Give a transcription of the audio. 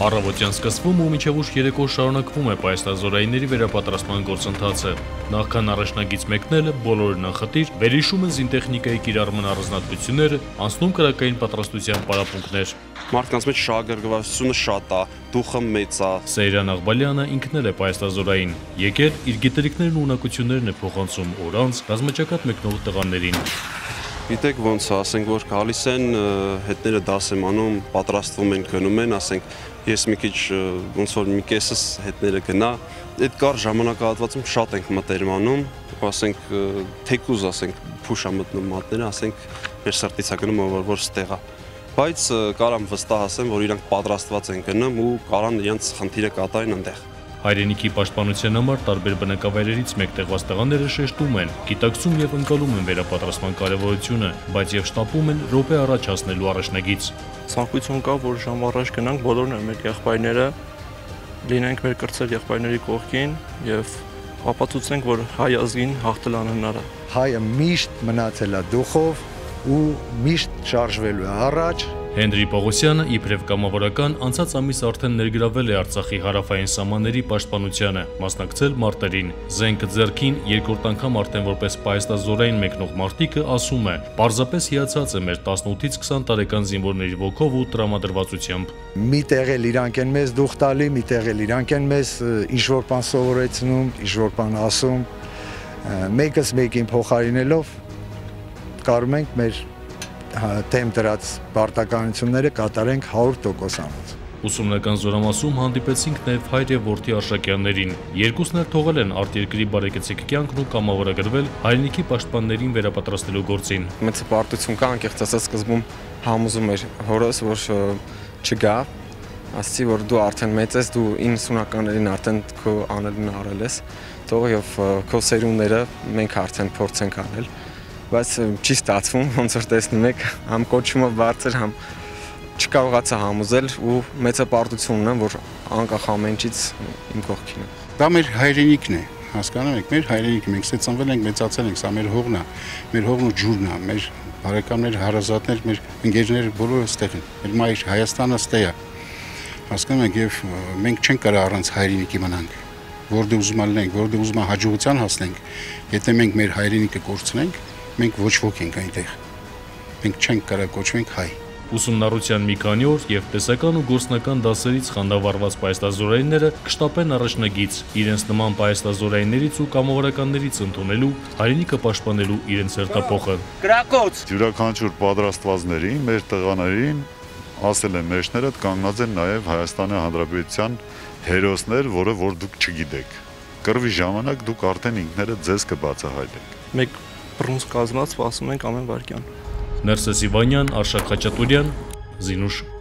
Առավոտյան սկսվում ու մինչև ուշ երեկո շարունակվում է պայստազորայինների վերապատրաստման գործընթացը։ Նախքան առաջնագիծ մեկնելը բոլորը նախատիր վերհիշում են զինտեխնիկայի կիրառման առանձնահատկությունները, անցնում կրակային պատրաստության պարապմունքներ։ Մարդկանց մեջ շահագրգռվածությունը շատ է, դուխը մեծ է։ Սեյրան Աղբալյանը ինքն էլ է պայստազորային։ Եկել իր գիտելիքներն ու ունակություններն է փոխանցում օրանց ռազմաճակատ մեկնող տղաներին։ Գիտեք ոնց է, ասենք որ գալիս են, հետները դաս եմ անում, պատրաստվում են, գնում են, ասենք ես մի քիչ ոնց որ մի կեսս հետները գնա, այդ կար ժամանակահատվածում շատ ենք մտերիմ անում, ասենք թեկուզ, ասենք փուշ է մտնում մատները, ասենք մեր սրտից է գնում որ ստեղ է, բայց կարամ վստահ ասեմ, որ իրանք պատրաստված են գնում ու կարան իրենց խնդիրը կատարեն այնտեղ։ Հայրենիքի պաշտպանության համար տարբեր բնակավայրերից մեկտեղված տղաները շեշտում են, գիտակցում եւ ընկալում են վերապատրաստման կարեւորությունը, բայց եւ շտապում են րոպե առաջ հասնելու առաջնագիծ։ Ցանկություն կա, որ ժամ առաջ գնանք, բոլորն են մեր եղբայրները, լինենք մեր կրտսեր եղբայրների կողքին եւ ապացուցենք, որ հայ ազգին հաղթել անհնար է։ Հայը միշտ մնացել է դուխով ու միշտ շարժվելու է առաջ։ Հենրի Պողոսյանը իբրև կամավորական անցած ամիս արդեն ներգրավել է Արցախի հարավային սահմանների պաշտպանությանը, մասնակցել մարտերին։ Զենքը ձեռքին երկրորդ անգամ արդեն որպես պայստազորային մեկնող մարտիկը ասում է, պարզապես հիացած է մեր 18-ից 20 տարեկան զինվորների ոգով ու տրամադրվածությամբ։ Միտեղ էլ իրանք են մեզ դուխ տալի, միտեղ էլ իրանք են մեզ ինչ-որ բան սովորեցնում, ինչ-որ բան ասում, մեկս մեկին փոխարինելով կարում ենք մեր թեմ դրած պարտականությունները կատարենք 100%-անոց։ Ուսումնական զորամասում հանդիպեցինք նաև հայր եւ որդի Արշակյաններին։ Երկուսն էլ թողել են արտերկրի բարեկեցիկ կյանքն ու կամավորագրվել հայրենիքի պաշտպաններին վերապատրաստելու գործին։ Մեծ պարտություն կա, անկեղծ ասած սկզբում համոզում էր հորս, որ չգա, ասացի, որ դու արդեն մեծ ես, դու 90-ականներին արդեն քո անելն արել ես, թող եւ քո սերունդները մենք արդեն փորձենք անել։ Բայց չի ստացվում, ոնց որ տեսնում եք, համ կոչումը բարձր, համ չկարողացա համոզել ու մեծ պարտությունն է, որ անկախ ամենից իմ կողքին է։ Դա մեր հայրենիքն է, հասկանում եք, մեր հայրենիքը, մենք ծնվել ենք, մեծացել ենք, սա մեր հողն է, մեր հողն ու ջուրն է, մեր բարեկամներ, հարազատներ, մեր ընկերները բոլորը ստեղ են։ Մեր մայր Հայաստանը ստեղ է։ Հասկանում եք, եւ մենք չենք կարող առանց հայրենիքի մնանք, որտեղ ուզում լինենք, որտեղ ուզում հաջողության հասնենք, եթե մենք մեր հայրենիքը կորցնենք, մենք ոչ ոք ենք այնտեղ, մենք չենք կարող կոչվենք հայ։ Ուսումնառության մի քանի օր եւ տեսական ու գործնական դասերից խանդավառված պայստազորայինները կշտապեն առաջնագիծ, իրենց նման պայստազորայիններից ու կամավորականներից ընդունելու, հայրենիքը պաշտպանելու իրենց հերթափոխը։ Կրակոց յուրաքանչյուր պատրաստվածներին, մեր տղաներին, ասել են մեջները կանգնած են նաեւ Հայաստանի Հանրապետության հերոսներ, որը որ դուք չգիտեք։ Կռվի ժամանակ դուք արդեն ինքներդ ձեզ կբացահայտեք։ Մեկ բռունց կազմած սպասում ենք ամեն վարքյան։ Ներսես Իվանյան, Արշակ Խաչատուրյան, Զինուշ։